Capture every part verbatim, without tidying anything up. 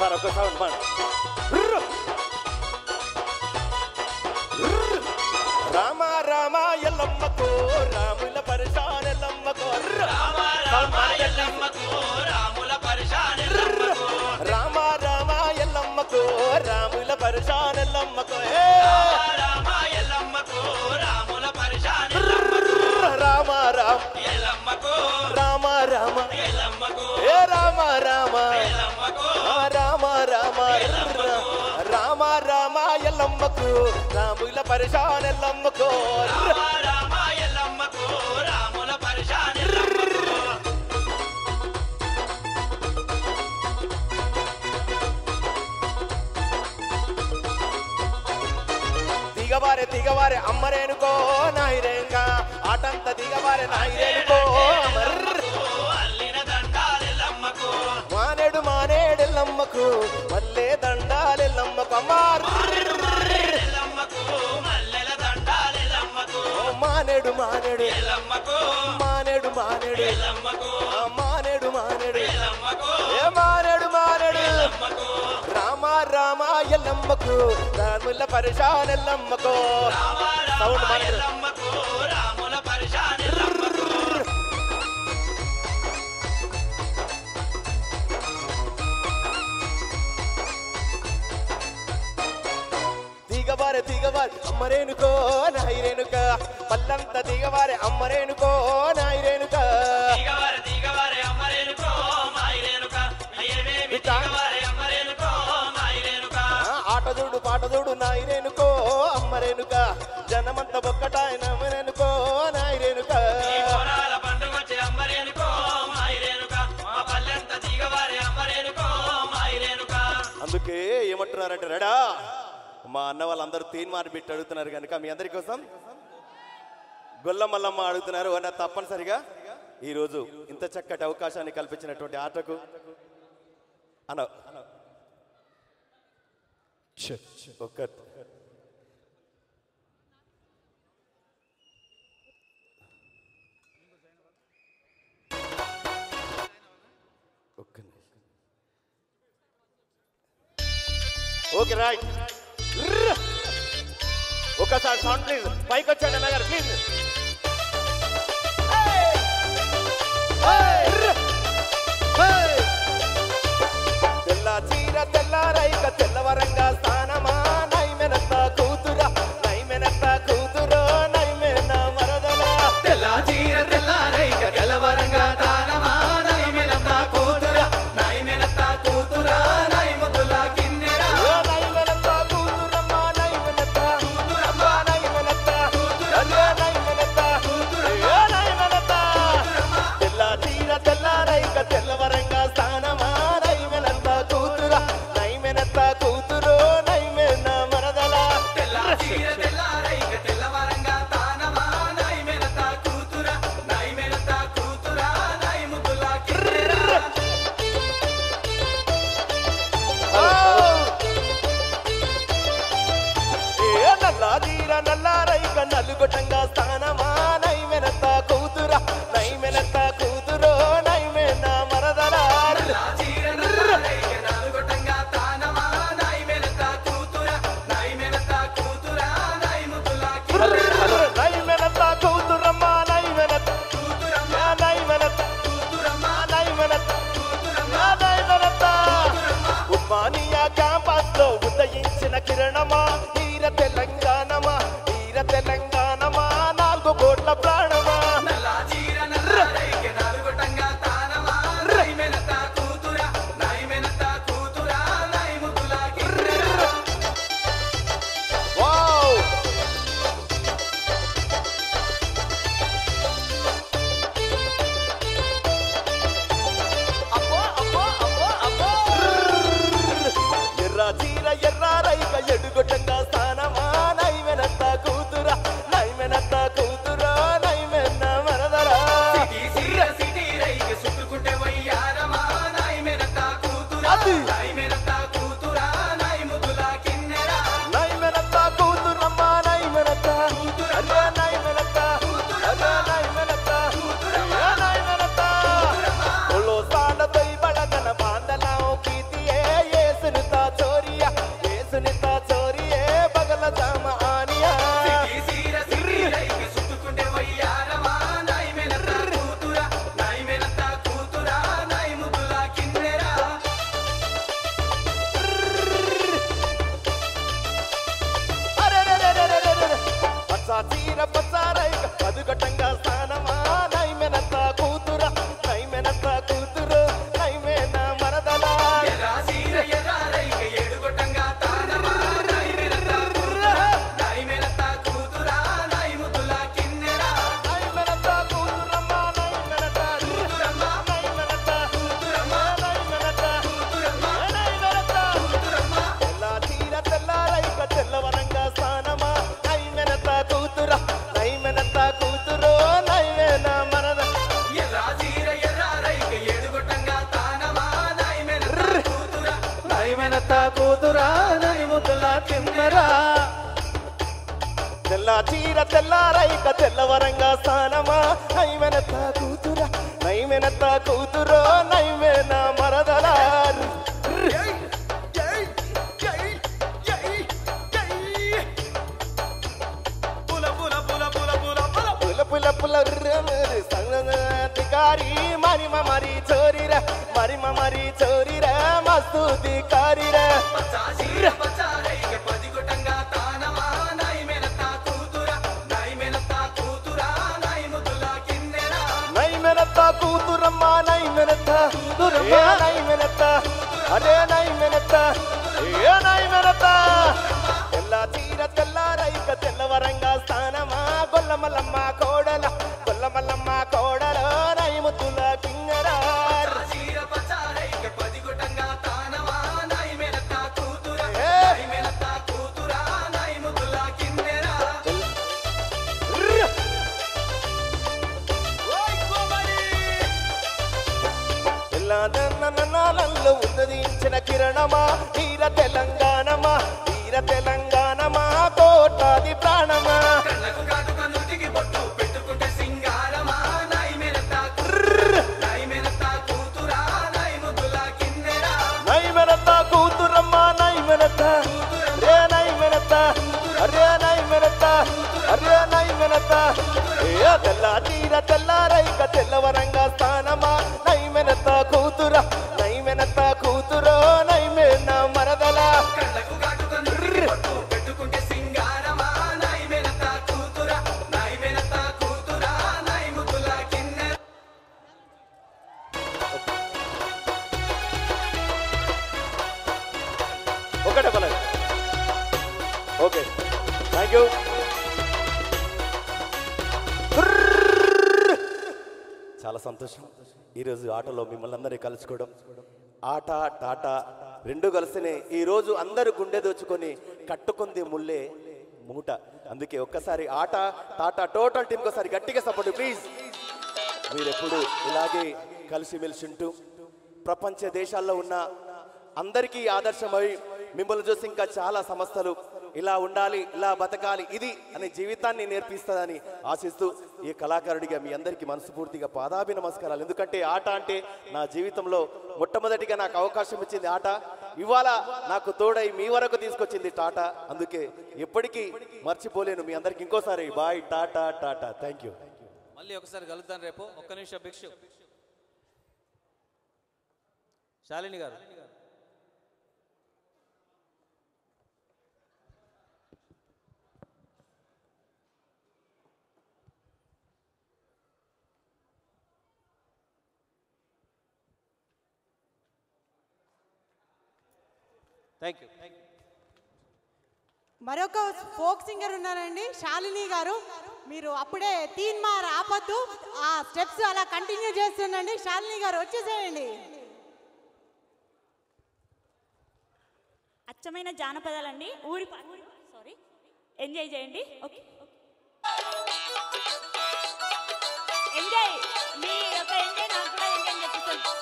ఒక్కసారి ఒక్కసారి రామ రామ ఎల్లమ్మకు రాముల పరిశాన్ ఎల్లమ్మకు రామ రామ ఎల్లమ్మకు రాముల పరిశాన్ ఎల్లమ్మకు రామ రామ ఎల్లమ్మకు రాముల పరిశాన్ ఎల్లమ్మకు రామ ఎల్లమ్మకు రాముల పరిశాన్ ఎల్లమ్మకు రామ రామ ఎల్లమ్మకు రామ రామ ఎల్లమ్మకు ఏ రామ రామ ఎల్లమ్మకు రామ రామ రామ రామ ఎల్లమ్మకు రాముల పరిశాన్ ఎల్లమ్మకు రామ రామ ఎల్లమ్మకు రాముల పరిశాన్ ఎల్లమ్మకు దిగవారే దిగవారే అమ్మరేనుకో నాయిరేంగా ఆటంత దిగవారే నాయిరేనుకో అల్లిన దండాలెల్లమ్మకు మానేడు మానేడెల్లమ్మకు మల్లె దండాలెల్లమ్మకు అమ్మారు మానేడు మానేడు మానేడు మానేడు మానేడు మానేడు ఏ మానేడు మానేడు రామ రామ ఎల్లమ్మకు రాముల పరిశాన్ ఎల్లమ్మకు సౌండ్ మానేడు రాముల పరిశాన్ ఎల్లమ్మకు దిగవారే దిగవారే అమ్మరేనుకో నాయిరేనుక పల్లంత దిగవారే అమ్మరేనుకో నాయిరేనుక దిగవారే దిగవారే అమ్మరేనుకో నాయిరేనుక అయ్యవేమి దిగవారే అమ్మరేనుకో నాయిరేనుక ఆటదుడు పాటదుడు నాయిరేనుకో అమ్మరేనుక జనమంత ఒక్కటాయ నమ్మరేనుకో నాయిరేనుక ఈ బోనాల పండుగొచ్చే అమ్మరేనుకో నాయిరేనుక మా పల్లంత దిగవారే అమ్మరేనుకో నాయిరేనుక అందుకే ఏమంటున్నారంటే రెడా మా అన్న వాళ్ళందరూ తీన్మార్ బిట్టి అడుగుతున్నారు కనుక మీ అందరి కోసం గొల్లమల్లమ్మ అడుగుతున్నారు అన్న తప్పనిసరిగా ఈరోజు ఇంత చక్కటి అవకాశాన్ని కల్పించినటువంటి ఆటకు అన్న ఒక్క ఓకే రైట్ ఒకసారి సౌండ్ ప్లీజ్ పైకి వచ్చాడు అన్నగారు ప్లీజ్ తెల్ల చీర తెల్లారైక తెల్లవరంగా స్థానమా నైమెనత్త కూతురా నైమెనత్త కూతురో నైమెన మరదలా తెల్ల చీర తెల్లారైక తెల్లవరంగా స్థానమా నైమెనత్త కూతురా నైమెనత్త కూతురా నైముదుల కిన్నెరా నైమెనత్త కూతురమ్మ నైమెనత్త కూతురమ్మ నైమెనత్త కూతురమ్మ నైమెనత్త కూతురమ్మ నైమెనత్త తెల్ల చీర తెల్లారైక తెల్లవరంగా స్థానమా నైమెనత్త కూతురా నైమెనత్త కూతురో కూతురా నైముతులా కిన్నెరా తెల్ల చీర తెల్లారైక తెల్లవరంగా స్థానమా నైమెనత కూతురా నైమెనత కూతురో నైవేన మరదలా పుల పుల దికారి మరిమ మరి చోరిరా మరిమ మరి చోరిరా మస్తు దికారిరా నైమెనత కూతురమ్మ నైమెనత నైమెనత అదే నైమెనత ఏ నైమెనత తెల్ల చీర తెల్లారైక తెల్లవరంగా స్థానమా గొల్లమల్లమ్మ కోడల గొల్లమల్లమ్మ కోడల నైముతుల కింగరా తెల్లదన్ననాలలో ఉదయించిన కిరణమా తీర తెలంగాణమా తీర తెలంగాణమా కోటాది ప్రాణమా నైమెనత కూతురమ్మ నైమెనత రే నైమెనత అరే నైమెనత అరే నైమెనత ఏ తెల్ల తీర తెల్లారైక తెల్లవరంగా స్థానమా నైమెనత కూతుర నైమెనత కూతురో నైమేన మరదలా ఒకటే పలక ఓకే థ్యాంక్ యూ చాలా సంతోషం ఈరోజు ఆటలో మిమ్మల్ని అందరినీ కలుసుకోవడం ఆట టాట రెండు కలిసినే ఈరోజు అందరూ గుండె దోచుకొని కట్టుకుంది ముల్లే మూట అందుకే ఒక్కసారి ఆట టాటా టోటల్ టీంకి ఒకసారి గట్టిగా సపోర్ట్ ప్లీజ్ మీరు ఎప్పుడు ఇలాగే కలిసిమెలిసి ఉంటూ ప్రపంచ దేశాల్లో ఉన్న అందరికీ ఆదర్శమై మిమ్మల్ని చూసి ఇంకా చాలా సంస్థలు ఇలా ఉండాలి ఇలా బతకాలి ఇది అనే జీవితాన్ని నేర్పిస్తుందని ఆశిస్తూ ఈ కళాకారుడిగా మీ అందరికీ మనస్ఫూర్తిగా పాదాభి నమస్కారాలు ఎందుకంటే ఆట అంటే నా జీవితంలో మొట్టమొదటిగా నాకు అవకాశం ఇచ్చింది ఆట ఇవాళ నాకు తోడై మీ వరకు తీసుకొచ్చింది టాటా అందుకే ఎప్పటికీ మర్చిపోలేను మీ అందరికి ఇంకోసారి bye tata tata thank you మళ్ళీ ఒకసారి కలుద్దాం రేపు ఒక్క నిమిషం భిక్షు శాలిని గారు థ్యాంక్ యూ మరొక ఫోక్ సింగర్ ఉన్నారండి శాలిని గారు మీరు అప్పుడే తీన్ మార్ ఆపద్దు ఆ స్టెప్స్ అలా కంటిన్యూ చేస్తుండండి శాలిని గారు వచ్చేసేయండి అచ్చమైన జానపదాలండి ఊరి సారీ ఎంజాయ్ చేయండి ఓకే ఎంజాయ్ మీ యొక్క ఎంజాయ్ నాకు కూడా ఎంజాయ్ చేపిస్తాను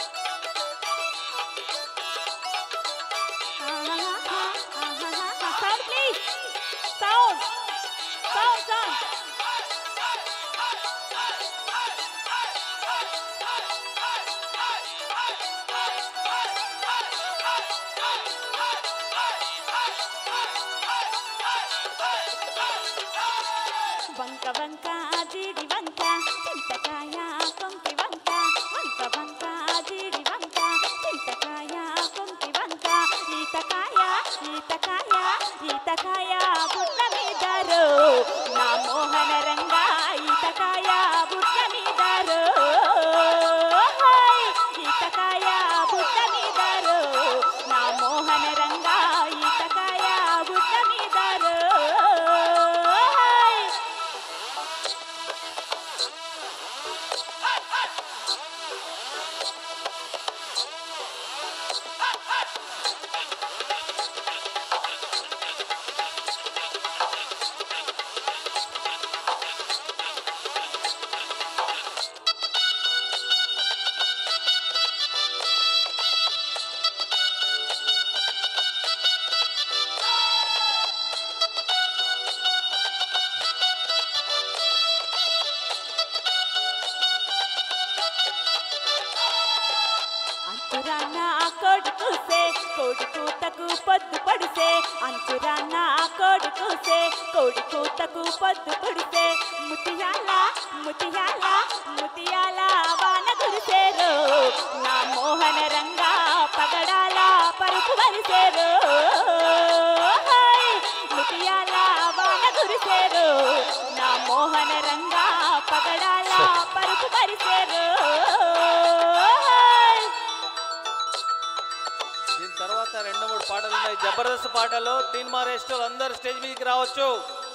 Sound please. Sound. Sound, sound. Vanka vanka jidi vanka చింతకాయ కొంకి వంక వంక వంక jidi vanka చింతకాయ కొంకి వంక ఈతకాయ ఈతకాయ ఈతకాయ బుట్ట మీదరు నా మోహన రంగా ఈతకాయ బుట్ట మీదరు ఈతకాయ బుట్ట మీదరు నా మోహన రంగా ఈతకాయ బుట్ట మీదరు కోడి కూసే కోడి కూతకు పొద్దు పొడిసే అంచురాన్న కోడి కూసే కోడి కూతకు పొద్దు పొడిసే ముతియాల ముతియాల ముతియాల వాన కురిసేరు నా మోహన రంగా పగడాల పరుపు వరిసేరు ముతియాల వాన కురిసేరు నా మోహన రంగా పగడాల పరుపు వరిసేరు దీని తర్వాత రెండు మూడు పాటలు ఉన్నాయి జబర్దస్త్ పాటలు తీన్ మారేస్ట్ అందరు స్టేజ్ మీదకి రావచ్చు